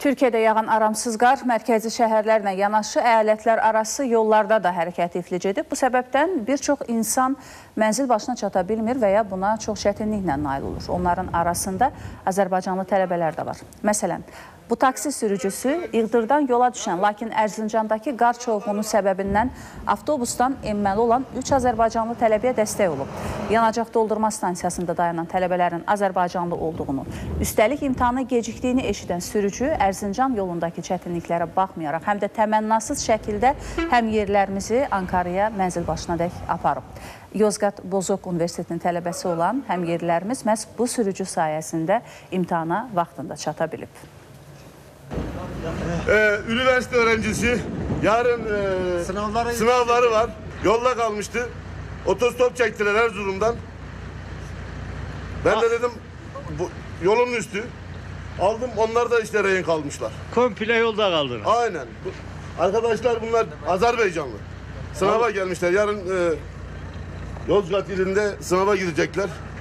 Türkiyədə yağan aramsız qar mərkəzi şəhərlərlə yanaşı əyalətlər arası yollarda da hərəkət iflic edib. Bu səbəbdən bir çox insan mənzil başına çata bilmir və ya buna çox çətinliklə nail olur. Onların arasında Azərbaycanlı tələbələr də var. Məsələn, bu taksi sürücüsü İğdırdan yola düşən, lakin Ərzincandakı qar çovğunu səbəbindən avtobusdan enməli olan 3 Azərbaycanlı tələbəyə dəstək olub. Yanacaq doldurma stansiyasında dayanan tələbələrin Azərbaycanlı olduğunu, üstəlik imtahanı gecikdiyini eşidən sürücü Ərzincan yolundakı çətinliklərə baxmayaraq, həm də təmənnasız şəkildə həm yerlərimizi Ankaraya mənzil başına dək aparıb. Yozgat Bozok Universitetinin tələbəsi olan həm yerlərimiz məhz bu sürücü sayəsində imtahana vaxtında çata bilib. Üniversite öğrencisi yarın sınavları var. Yolda kalmıştı. Otostop çektiler Erzurum'dan. Ben de dedim bu yolun üstü. Aldım, onlar da işte rehin kalmışlar. Komple yolda kaldınız. Aynen. Arkadaşlar bunlar Azerbaycanlı. Sınava gelmişler. Yarın Yozgat ilinde sınava girecekler.